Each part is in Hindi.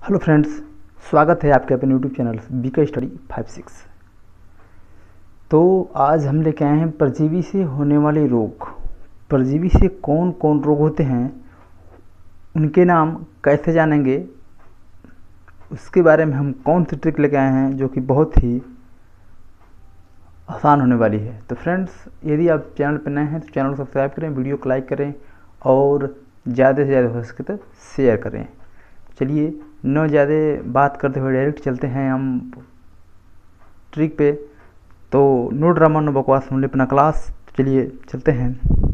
हेलो फ्रेंड्स, स्वागत है आपके अपने यूट्यूब चैनल बीके स्टडी 56। तो आज हम लेके आए हैं परजीवी से होने वाले रोग। परजीवी से कौन कौन रोग होते हैं, उनके नाम कैसे जानेंगे, उसके बारे में हम कौन सी ट्रिक लेके आए हैं जो कि बहुत ही आसान होने वाली है। तो फ्रेंड्स, यदि आप चैनल पर नए हैं तो चैनल को सब्सक्राइब करें, वीडियो को लाइक करें और ज़्यादा से ज़्यादा हो सके तो शेयर करें। चलिए, न ज़्यादा बात करते हुए डायरेक्ट चलते हैं हम ट्रिक पे। तो नो ड्रामा नो बकवास, हम अपना क्लास। चलिए चलते हैं।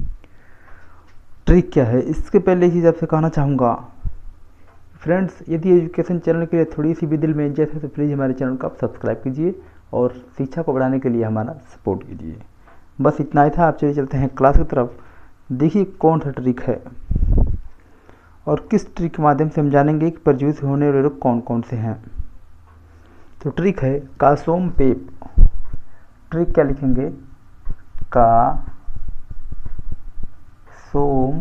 ट्रिक क्या है, इसके पहले ही आपसे कहना चाहूँगा फ्रेंड्स, यदि एजुकेशन चैनल के लिए थोड़ी सी भी दिल में इज्जत है तो प्लीज़ हमारे चैनल को आप सब्सक्राइब कीजिए और शिक्षा को बढ़ाने के लिए हमारा सपोर्ट कीजिए। बस इतना ही था। आप चलिए चलते हैं क्लास की तरफ। देखिए कौन सा ट्रिक है और किस ट्रिक के माध्यम से हम जानेंगे कि परजीवी से होने वाले रोग कौन कौन से हैं। तो ट्रिक है कासोम पेप। ट्रिक क्या लिखेंगे, का सोम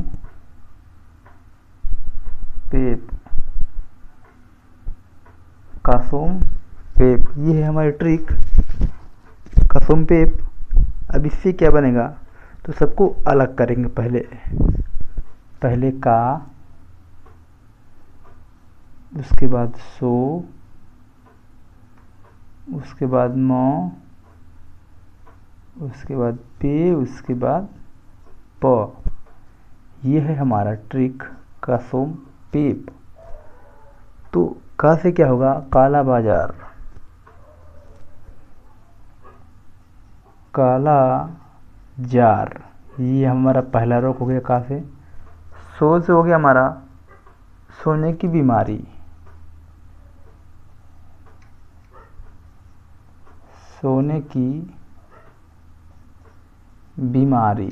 पेप। कासोम पेप, ये है हमारी ट्रिक कासोम पेप। अब इससे क्या बनेगा, तो सबको अलग करेंगे। पहले का, उसके बाद सो, उसके बाद मौ, उसके बाद पे, उसके बाद प। ये है हमारा ट्रिक कासोम पेप। तो का से क्या होगा, काला बाजार। काला जार, ये हमारा पहला रोग हो गया का से। सो से हो गया हमारा सोने की बीमारी। सोने की बीमारी।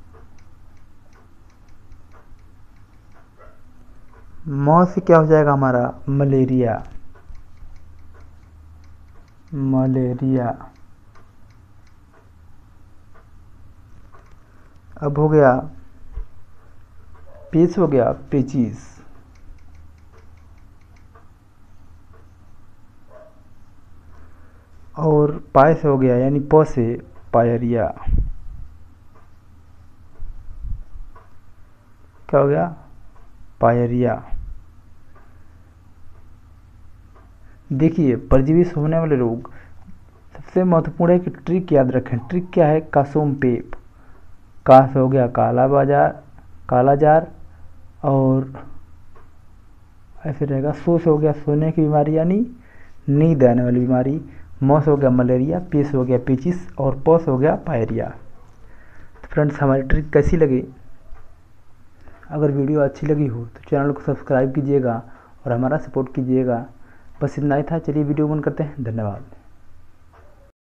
मौ से क्या हो जाएगा हमारा, मलेरिया। मलेरिया। अब हो गया पेच, हो गया पेचिस। और पाए से हो गया, यानी प से पायरिया। क्या हो गया, पायरिया। देखिए, परजीवी से होने वाले रोग सबसे महत्वपूर्ण है कि ट्रिक याद रखें। ट्रिक क्या है, कासोम पेप। का से हो गया काला बाजार, काला जार, और ऐसे रहेगा। सो से हो गया सोने की बीमारी, यानी नींद आने वाली बीमारी। मौ से हो गया मलेरिया, पे से हो गया पेचिस, और प से हो गया पायरिया। तो फ्रेंड्स, हमारी ट्रिक कैसी लगी? अगर वीडियो अच्छी लगी हो तो चैनल को सब्सक्राइब कीजिएगा और हमारा सपोर्ट कीजिएगा। बस इतना ही था। चलिए वीडियो बंद करते हैं। धन्यवाद।